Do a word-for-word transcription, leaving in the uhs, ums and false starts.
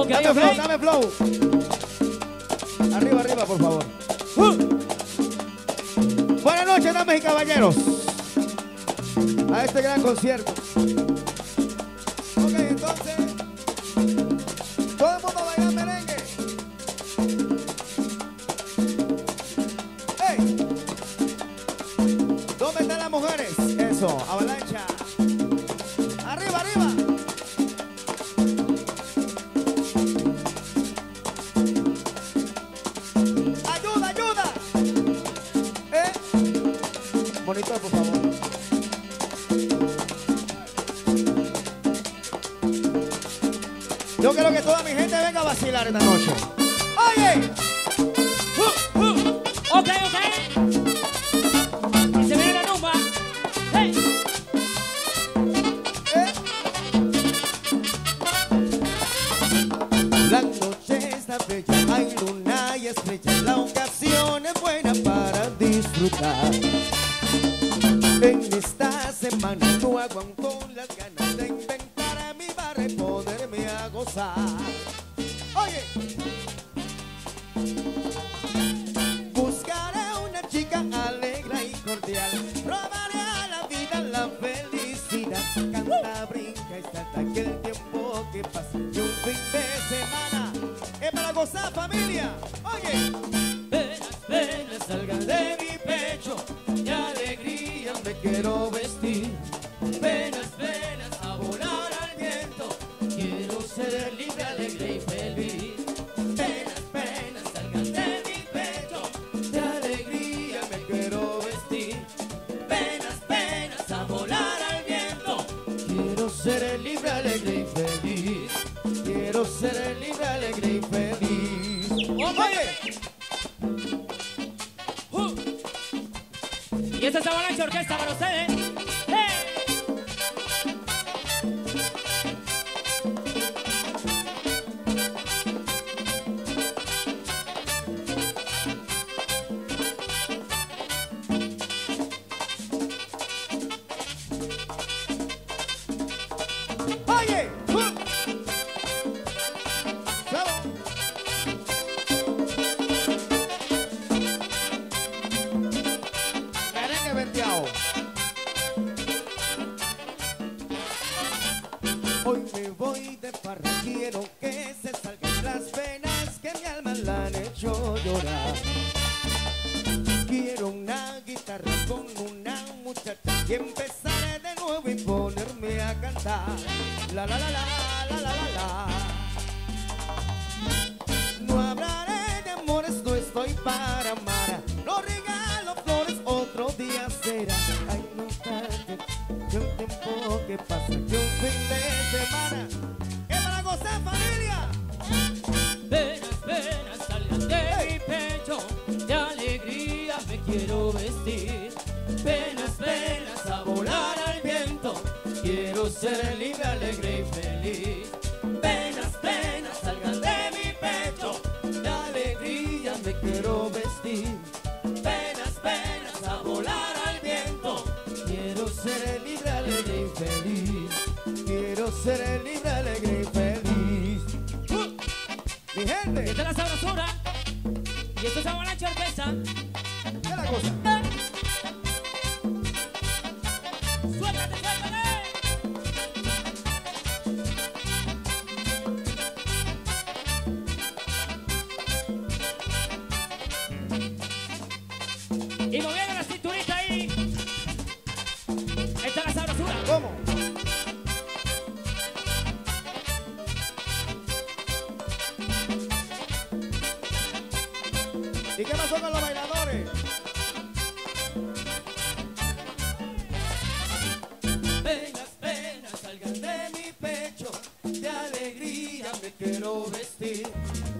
Okay, dame okay. flow, dame flow. Arriba, arriba, por favor. Uh. Buenas noches, damas y caballeros. A este gran concierto. Ok, entonces, todo el mundo baila merengue. ¡Hey! ¿Dónde están las mujeres? Eso, avalancha. Arriba, arriba. Ayuda, ayuda. ¿Eh? Monitor, por favor. Yo quiero que toda mi gente venga a vacilar esta noche. ¡Oye! Uh, uh. Ok, ok. Y se viene la rumba. Hey. ¿Eh? La noche está bella, hay luna y estrella. La ocasión es buena para disfrutar. En esta semana no aguanto las ganas de inventar a mi barra y ponerme a gozar. Oye, buscaré una chica alegre y cordial. Robaré a la vida la felicidad. Canta, brinca y salta que el tiempo que pasa y un fin de semana es para gozar, familia. Oye, Penas, penas salgan de mi pecho, de alegría me quiero vestir. Penas, penas a volar al viento, quiero ser libre, alegre y feliz. Penas, penas salgan de mi pecho, de alegría me quiero vestir. Penas, penas a volar al viento, quiero ser libre, alegre y feliz. quiero ser libre, alegre y feliz. Oye. Uh. Y esta es Avalancha Orquesta para ustedes. ¡Hey! Oye, uh. Bravo. Merengue venteado. Hoy me voy de farra, quiero que se salgan las penas que mi alma la han hecho llorar. Quiero una guitarra con una muchacha y empezaré de nuevo y ponerme a cantar. La la la la la la la la. No hablaré de amores, no estoy para amar. No regalo flores, otro día será. Ay, no tarde, que un tiempo que pasa, que un fin de semana es para gozar, familia. Penas, penas salgan de mi pecho, de alegría me quiero vestir. Penas, penas a volar al viento, quiero ser libre, alegre y feliz. Penas, penas salgan de mi pecho, de alegría me quiero vestir. Penas, penas a volar al viento, quiero ser libre, alegre y feliz. Quiero ser libre, alegre y feliz. Uh, mi gente, Esta es la sabrosura y esto es Avalancha Orquesta. ¿qué es la cosa? ¡Suéltate, suéltate! Y moviendo la cinturita ahí. Esta es la sabrosura. ¿Cómo? ¿Y qué pasó con los bailadores? Penas, penas salgan de mi pecho, de alegría me quiero vestir.